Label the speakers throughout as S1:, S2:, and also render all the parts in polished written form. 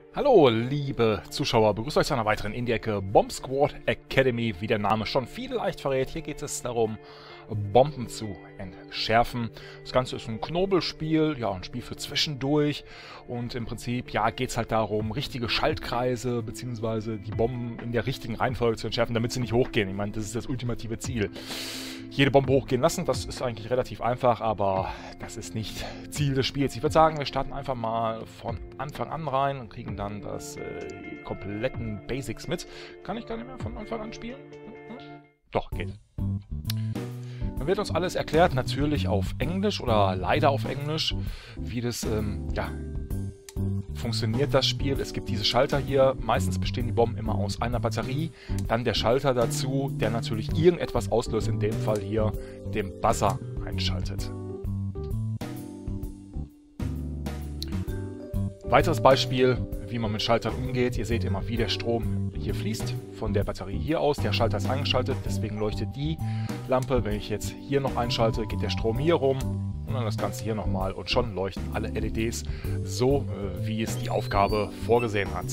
S1: Hallo, liebe Zuschauer, begrüßt euch zu einer weiteren Indie-Ecke Bomb Squad Academy, wie der Name schon vielleicht verrät. Hier geht es darum, Bomben zu entschärfen. Das Ganze ist ein Knobelspiel, ja, ein Spiel für zwischendurch. Und im Prinzip, ja, geht es halt darum, richtige Schaltkreise bzw. die Bomben in der richtigen Reihenfolge zu entschärfen, damit sie nicht hochgehen. Ich meine, das ist das ultimative Ziel. Jede Bombe hochgehen lassen, das ist eigentlich relativ einfach, aber das ist nicht Ziel des Spiels. Ich würde sagen, wir starten einfach mal von Anfang an rein und kriegen dann die kompletten Basics mit. Kann ich gar nicht mehr von Anfang an spielen? Doch, geht. Dann wird uns alles erklärt, natürlich auf Englisch oder leider auf Englisch, wie das, funktioniert das Spiel. Es gibt diese Schalter hier. Meistens bestehen die Bomben immer aus einer Batterie. Dann der Schalter dazu, der natürlich irgendetwas auslöst. In dem Fall hier den Buzzer einschaltet. Weiteres Beispiel, wie man mit Schaltern umgeht. Ihr seht immer, wie der Strom hier fließt. Von der Batterie hier aus. Der Schalter ist eingeschaltet, deswegen leuchtet die Lampe. Wenn ich jetzt hier noch einschalte, geht der Strom hier rum. Und dann das Ganze hier nochmal und schon leuchten alle LEDs so, wie es die Aufgabe vorgesehen hat.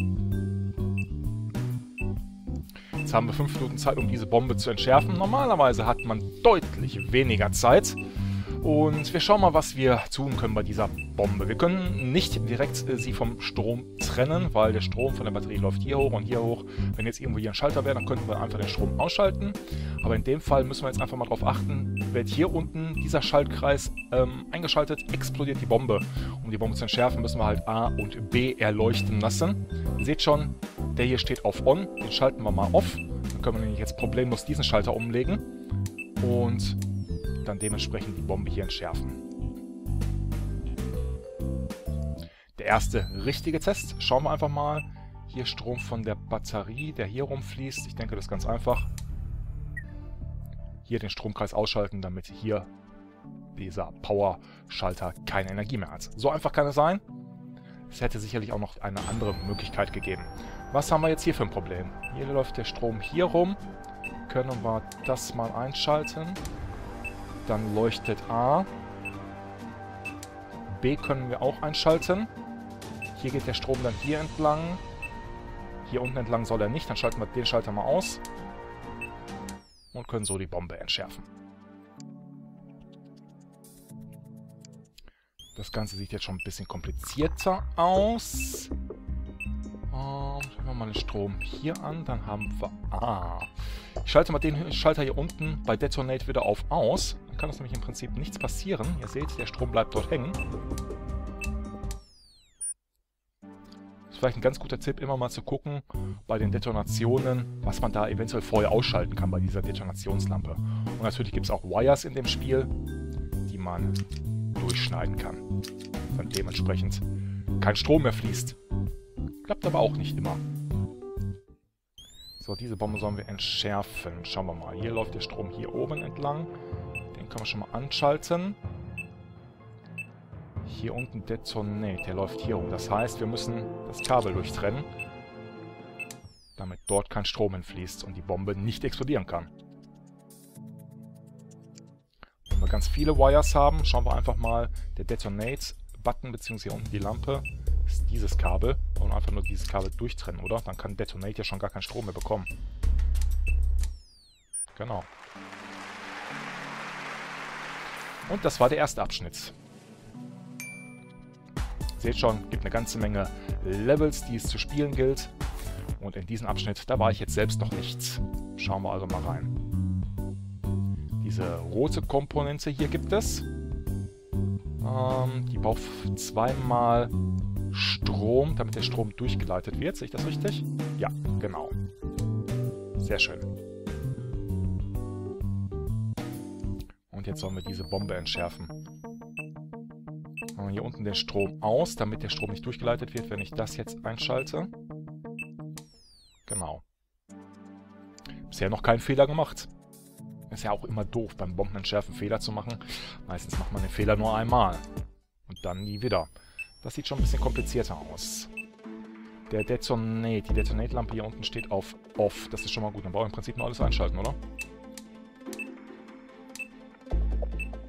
S1: Jetzt haben wir 5 Minuten Zeit, um diese Bombe zu entschärfen. Normalerweise hat man deutlich weniger Zeit. Und wir schauen mal, was wir tun können bei dieser Bombe. Wir können nicht direkt sie vom Strom trennen, weil der Strom von der Batterie läuft hier hoch und hier hoch. Wenn jetzt irgendwo hier ein Schalter wäre, dann könnten wir einfach den Strom ausschalten. Aber in dem Fall müssen wir jetzt einfach mal darauf achten, wird hier unten dieser Schaltkreis eingeschaltet, explodiert die Bombe. Um die Bombe zu entschärfen, müssen wir halt A und B erleuchten lassen. Ihr seht schon, der hier steht auf On, den schalten wir mal off. Dann können wir nämlich jetzt problemlos diesen Schalter umlegen und dann dementsprechend die Bombe hier entschärfen. Der erste richtige Test. Schauen wir einfach mal. Hier Strom von der Batterie, der hier rumfließt. Ich denke, das ist ganz einfach. Hier den Stromkreis ausschalten, damit hier dieser Power-Schalter keine Energie mehr hat. So einfach kann es sein. Es hätte sicherlich auch noch eine andere Möglichkeit gegeben. Was haben wir jetzt hier für ein Problem? Hier läuft der Strom hier rum. Können wir das mal einschalten. Dann leuchtet A. B können wir auch einschalten. Hier geht der Strom dann hier entlang. Hier unten entlang soll er nicht. Dann schalten wir den Schalter mal aus. Und können so die Bombe entschärfen. Das Ganze sieht jetzt schon ein bisschen komplizierter aus. Schauen wir mal den Strom hier an. Dann haben wir... Ich schalte mal den Schalter hier unten bei Detonate wieder auf aus. Dann kann das nämlich im Prinzip nichts passieren. Ihr seht, der Strom bleibt dort hängen. Das ist vielleicht ein ganz guter Tipp, immer mal zu gucken bei den Detonationen, was man da eventuell vorher ausschalten kann bei dieser Detonationslampe. Und natürlich gibt es auch Wires in dem Spiel, die man durchschneiden kann. Dann dementsprechend kein Strom mehr fließt. Klappt aber auch nicht immer. So, diese Bombe sollen wir entschärfen. Schauen wir mal. Hier läuft der Strom hier oben entlang. Den können wir schon mal anschalten. Hier unten Detonate. Der läuft hier rum. Das heißt, wir müssen das Kabel durchtrennen, damit dort kein Strom hinfließt und die Bombe nicht explodieren kann. Wenn wir ganz viele Wires haben, schauen wir einfach mal. Der Detonate-Button bzw. hier unten die Lampe ist dieses Kabel. Und einfach nur dieses Kabel durchtrennen, oder? Dann kann Detonate ja schon gar keinen Strom mehr bekommen. Genau. Und das war der erste Abschnitt. Seht schon, gibt eine ganze Menge Levels, die es zu spielen gilt. Und in diesem Abschnitt, da war ich jetzt selbst noch nicht. Schauen wir also mal rein. Diese rote Komponente hier gibt es. Die braucht zweimal Strom, damit der Strom durchgeleitet wird. Sehe ich das richtig? Ja, genau. Sehr schön. Und jetzt sollen wir diese Bombe entschärfen. Hier unten den Strom aus, damit der Strom nicht durchgeleitet wird, wenn ich das jetzt einschalte. Genau. Bisher noch keinen Fehler gemacht. Ist ja auch immer doof, beim Bombenentschärfen Fehler zu machen. Meistens macht man den Fehler nur einmal. Und dann nie wieder. Das sieht schon ein bisschen komplizierter aus. Die Detonate-Lampe hier unten steht auf Off. Das ist schon mal gut. Dann brauche ich im Prinzip nur alles einschalten, oder?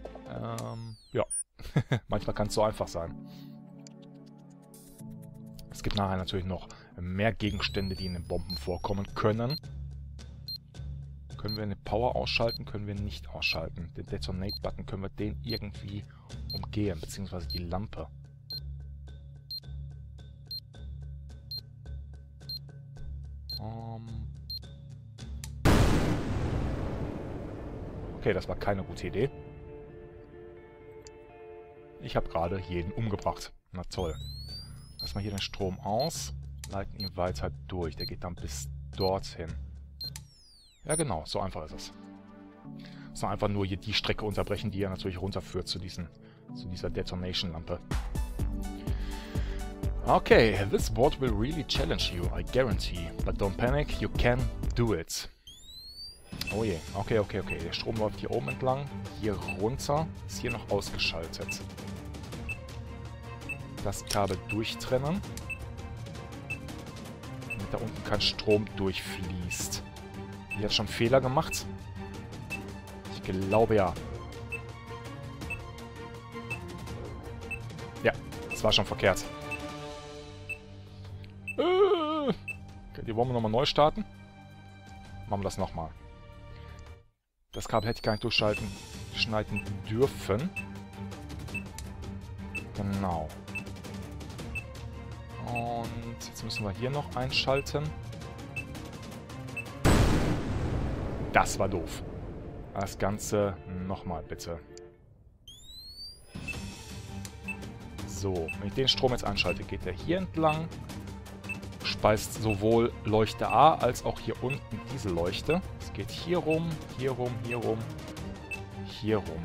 S1: Ja. Manchmal kann es so einfach sein. Es gibt nachher natürlich noch mehr Gegenstände, die in den Bomben vorkommen können. Können wir eine Power ausschalten? Können wir nicht ausschalten. Den Detonate-Button, können wir den irgendwie umgehen, beziehungsweise die Lampe. Okay, das war keine gute Idee. Ich habe gerade jeden umgebracht. Na toll. Lassen wir hier den Strom aus, leiten ihn weiter durch. Der geht dann bis dorthin. Ja genau, so einfach ist es. So einfach nur hier die Strecke unterbrechen, die ja natürlich runterführt zu dieser Detonation-Lampe. Okay, this board will really challenge you, I guarantee. But don't panic, you can do it. Oh je, okay. Der Strom läuft hier oben entlang, hier runter, ist hier noch ausgeschaltet. Das Kabel durchtrennen, damit da unten kein Strom durchfließt. Die hat schon Fehler gemacht. Ich glaube ja. Ja, das war schon verkehrt. Okay, die wollen wir nochmal neu starten. Machen wir das nochmal. Das Kabel hätte ich gar nicht schneiden dürfen. Genau. Und jetzt müssen wir hier noch einschalten. Das war doof. Das Ganze nochmal bitte. So, wenn ich den Strom jetzt einschalte, geht der hier entlang. Speist sowohl Leuchte A als auch hier unten diese Leuchte. Es geht hier rum, hier rum, hier rum, hier rum.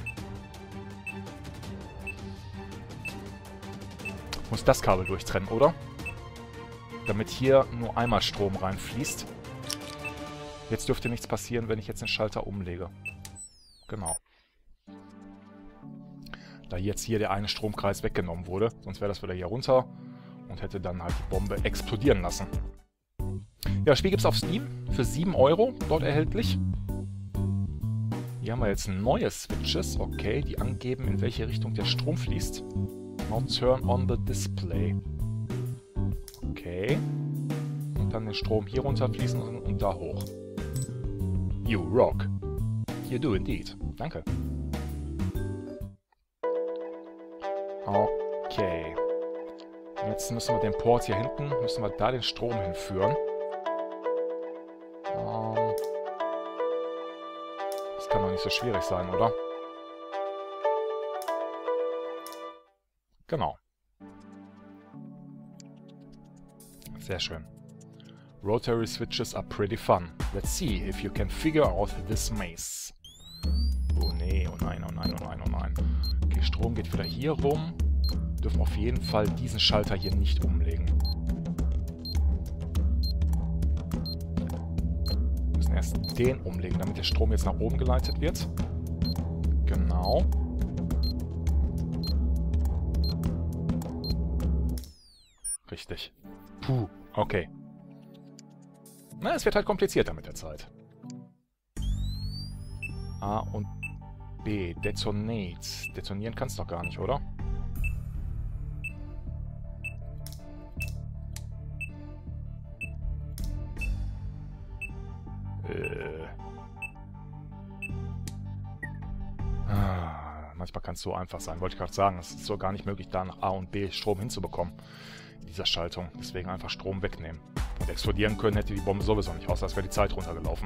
S1: Muss das Kabel durchtrennen, oder? Damit hier nur einmal Strom reinfließt. Jetzt dürfte nichts passieren, wenn ich jetzt den Schalter umlege. Genau. Da jetzt hier der eine Stromkreis weggenommen wurde, sonst wäre das wieder hier runter und hätte dann halt die Bombe explodieren lassen. Ja, das Spiel gibt es auf Steam für 7 € dort erhältlich. Hier haben wir jetzt neue Switches, okay, die angeben, in welche Richtung der Strom fließt. Now turn on the display. Okay. Und dann den Strom hier runterfließen und da hoch. You rock. You do indeed. Danke. Okay. Jetzt müssen wir den Port hier hinten, müssen wir da den Strom hinführen. Das kann doch nicht so schwierig sein, oder? Genau. Sehr schön. Rotary switches are pretty fun. Let's see if you can figure out this maze. Oh nee, oh nein, oh nein, oh nein, oh nein. Okay, Strom geht wieder hier rum. Wir dürfen auf jeden Fall diesen Schalter hier nicht umlegen. Wir müssen erst den umlegen, damit der Strom jetzt nach oben geleitet wird. Genau. Richtig. Puh, okay. Na, es wird halt komplizierter mit der Zeit. A und B. Detonate. Detonieren kannst du doch gar nicht, oder? Manchmal kann es so einfach sein. Wollte ich gerade sagen, es ist so gar nicht möglich, da nach A und B Strom hinzubekommen. In dieser Schaltung. Deswegen einfach Strom wegnehmen. Und explodieren können hätte die Bombe sowieso nicht, außer es wäre die Zeit runtergelaufen.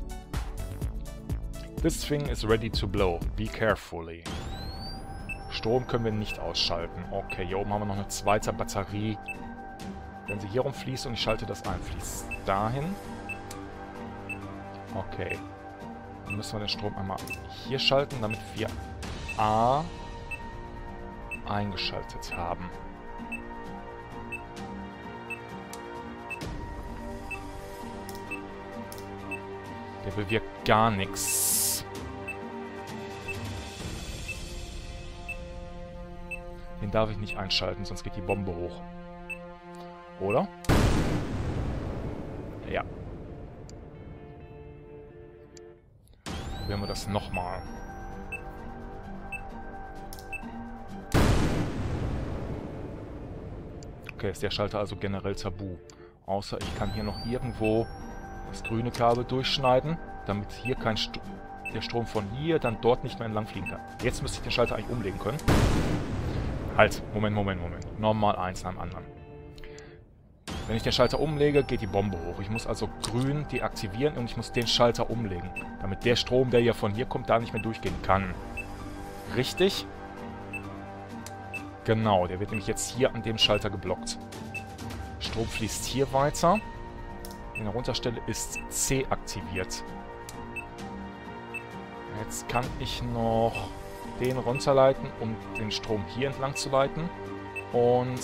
S1: This thing is ready to blow. Be carefully. Strom können wir nicht ausschalten. Okay, hier oben haben wir noch eine zweite Batterie. Wenn sie hier rumfließt und ich schalte das ein, fließt dahin. Okay. Dann müssen wir den Strom einmal hier schalten, damit wir A eingeschaltet haben. Der bewirkt gar nichts. Den darf ich nicht einschalten, sonst geht die Bombe hoch. Oder? Ja. Probieren wir das nochmal. Okay, ist der Schalter also generell tabu. Außer ich kann hier noch irgendwo das grüne Kabel durchschneiden, damit hier der Strom von hier dann dort nicht mehr entlang fliegen kann. Jetzt müsste ich den Schalter eigentlich umlegen können. Halt, Moment. Nochmal eins nach dem anderen. Wenn ich den Schalter umlege, geht die Bombe hoch. Ich muss also grün deaktivieren und ich muss den Schalter umlegen, damit der Strom, der ja von hier kommt, da nicht mehr durchgehen kann. Richtig? Genau, der wird nämlich jetzt hier an dem Schalter geblockt. Strom fließt hier weiter. In der Runterstelle ist C aktiviert. Jetzt kann ich noch den runterleiten, um den Strom hier entlang zu leiten. Und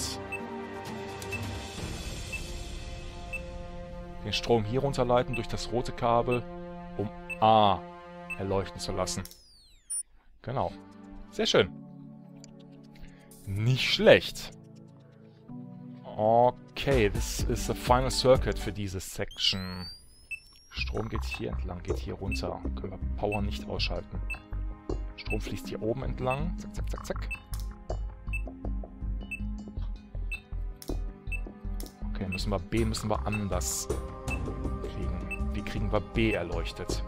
S1: den Strom hier runterleiten durch das rote Kabel, um A erleuchten zu lassen. Genau. Sehr schön. Nicht schlecht. Okay, this is the final circuit für diese Section. Strom geht hier entlang, geht hier runter. Können wir Power nicht ausschalten. Strom fließt hier oben entlang. Zack. Okay, B müssen wir anders kriegen. Wie kriegen wir B erleuchtet?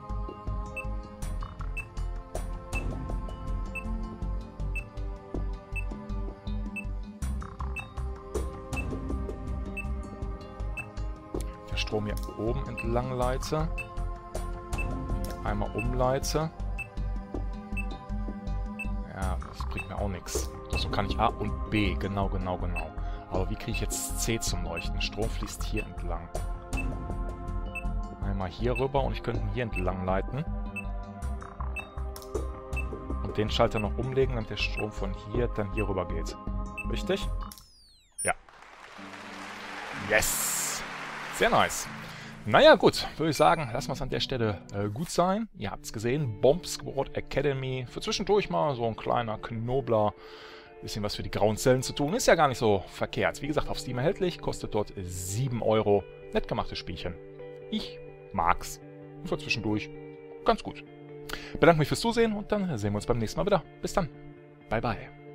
S1: Strom hier oben entlang leite. Einmal umleite. Ja, das bringt mir auch nichts. So kann ich A und B. Genau. Aber wie kriege ich jetzt C zum Leuchten? Strom fließt hier entlang. Einmal hier rüber und ich könnte ihn hier entlang leiten. Und den Schalter noch umlegen, damit der Strom von hier dann hier rüber geht. Richtig? Ja. Yes! Sehr nice. Naja, gut. Würde ich sagen, lassen wir es an der Stelle gut sein. Ihr habt es gesehen. Bomb Squad Academy. Für zwischendurch mal so ein kleiner Knobler. Bisschen was für die grauen Zellen zu tun. Ist ja gar nicht so verkehrt. Wie gesagt, auf Steam erhältlich. Kostet dort 7 €. Nett gemachtes Spielchen. Ich mag's. Und für zwischendurch ganz gut. Bedanke mich fürs Zusehen und dann sehen wir uns beim nächsten Mal wieder. Bis dann. Bye, bye.